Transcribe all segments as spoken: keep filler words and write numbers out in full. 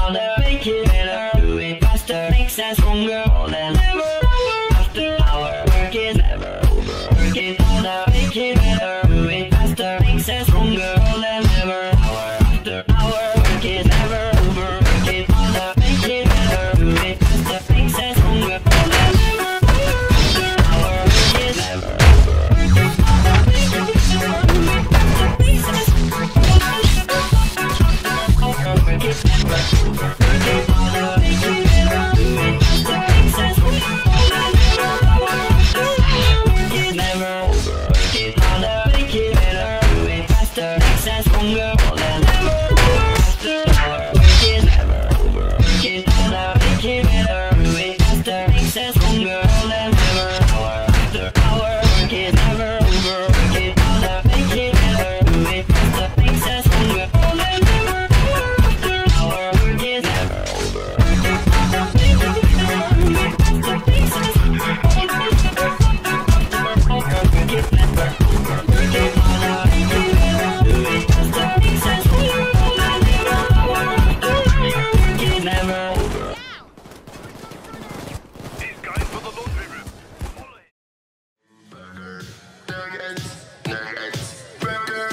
harder, make it better, do it faster, makes us stronger more than ever. After our work is never over. Work it harder, make it better, do it faster, makes us stronger more than ever. Hour after hour, work is never over. Work it harder, make it better, do it faster, makes us stronger more than ever. Our work is never over. Work it harder, make it better, do it faster, makes us stronger more than ever. Work it never over. Work it harder, make it better, do it faster, makes us stronger more than ever. Our work is never over. Work it harder, make it better, do it faster, makes us stronger more than ever. After our work is never over. Work it harder, make it better, do it faster, makes us stronger more than ever. Hour after hour, work is never over. Work it harder, make it better, do it faster, makes us stronger more than ever. After our work is never over. Work it harder, make it better, do it faster, makes us stronger more than ever. Work it never over. Work it harder, make it better, do it faster, makes us stronger more than ever. Hour after hour, work is never over. He's going for the laundry room. Follow him. Burger, nuggets, nuggets, burger.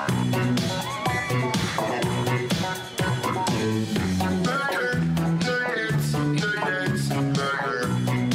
Burger, nuggets, nuggets, burger.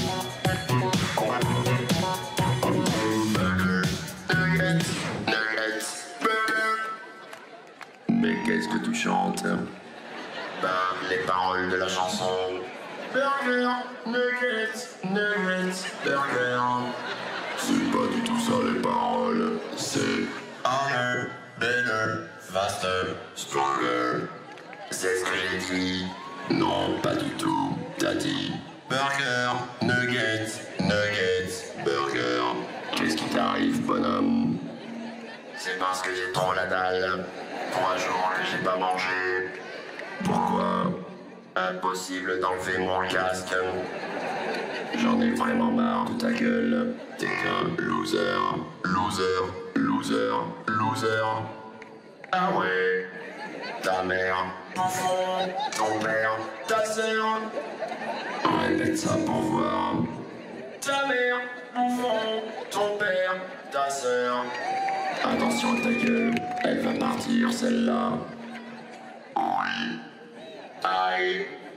Burger, nuggets, nuggets, burger. Mais qu'est-ce que tu chantes? Ben, les paroles de la chanson. Burger, nuggets, nuggets, burger. C'est pas du tout ça les paroles. C'est harder, better, faster, stronger. C'est ce que j'ai dit. Non, pas du tout. T'as dit burger, nuggets, nuggets, burger. Qu'est-ce qui t'arrive, bonhomme? C'est parce que j'ai trop la dalle. Pour un jour que j'ai pas mangé. Pourquoi? Impossible d'enlever mon casque. J'en ai vraiment marre de ta gueule. T'es qu'un loser, loser, loser, loser. Ah ouais. Ta mère, ton frère, ton père, ta sœur. Répète ça pour voir. Ta mère, ton frère, ton père, ta sœur. Attention à ta gueule, elle va partir celle-là. Oui. Aïe.